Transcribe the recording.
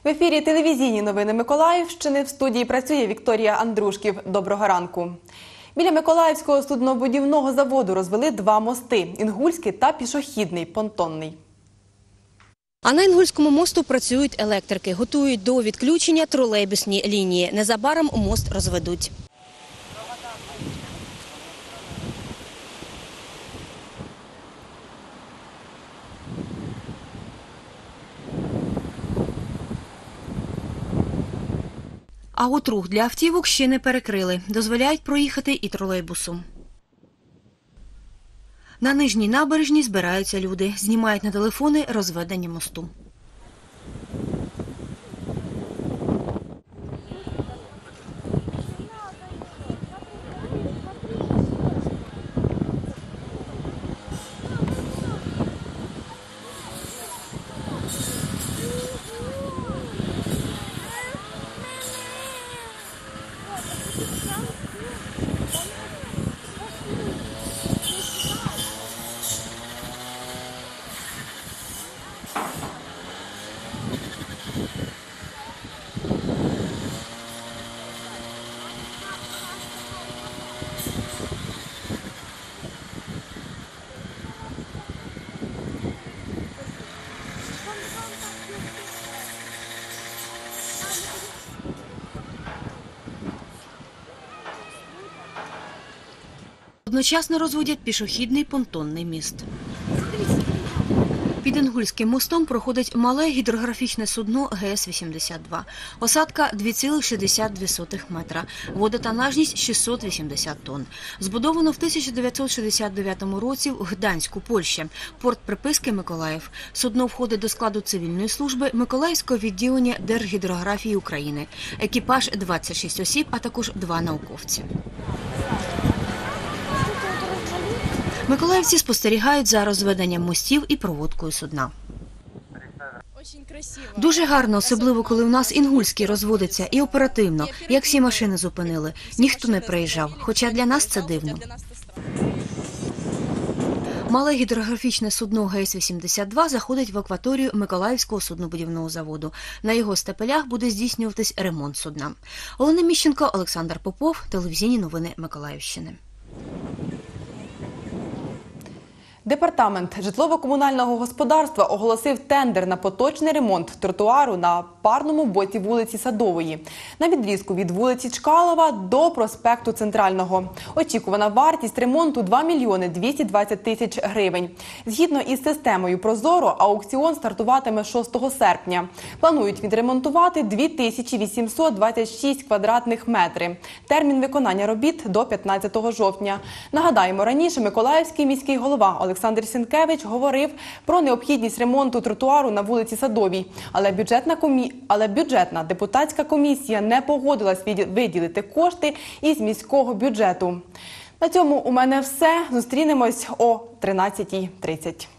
В ефірі телевізійні новини Миколаївщини. В студії працює Вікторія Андрушків. Доброго ранку. Біля Миколаївського суднобудівного заводу розвели два мости – Інгульський та пішохідний, понтонний. А на Інгульському мосту працюють електрики, готують до відключення тролейбусні лінії. Незабаром мост розведуть. А от рух для автівок ще не перекрили. Дозволяють проїхати і тролейбусу. На нижній набережній збираються люди. Знімають на телефони розведення мосту. Одночасно розводять пішохідний понтонний міст. Під Інгульським мостом проходить мале гідрографічне судно ГС-82. Осадка – 2,62 метра. Водотонажність – 680 тонн. Збудовано в 1969 році в Гданську, Польща. Порт приписки – Миколаїв. Судно входить до складу цивільної служби Миколаївського відділення Держгідрографії України. Екіпаж – 26 осіб, а також 2 науковці. Миколаївці спостерігають за розведенням мостів і проводкою судна. Дуже гарно, особливо коли у нас Інгульський розводиться і оперативно, як всі машини зупинили. Ніхто не приїжджав, хоча для нас це дивно. Мале гідрографічне судно ГС-82 заходить в акваторію Миколаївського суднобудівного заводу. На його стапелях буде здійснюватись ремонт судна. Олена Міщенко, Олександр Попов, телевізійні новини Миколаївщини. Департамент житлово-комунального господарства оголосив тендер на поточний ремонт тротуару на парному боці вулиці Садової, на відрізку від вулиці Чкалова до проспекту Центрального. Очікувана вартість ремонту – 2 мільйони 220 тисяч гривень. Згідно із системою «Прозоро», аукціон стартуватиме 6 серпня. Планують відремонтувати 2826 квадратних метрів. Термін виконання робіт – до 15 жовтня. Нагадаємо, раніше Миколаївський міський голова Олександр Сінкевич говорив про необхідність ремонту тротуару на вулиці Садовій. Але бюджетна депутатська комісія не погодилась виділити кошти із міського бюджету. На цьому у мене все. Зустрінемось о 13:30.